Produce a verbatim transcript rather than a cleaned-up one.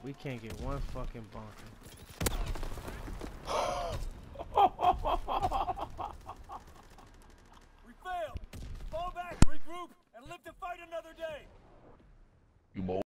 We can't get one fucking bunker. We failed. Fall back, regroup, and live to fight another day. You mo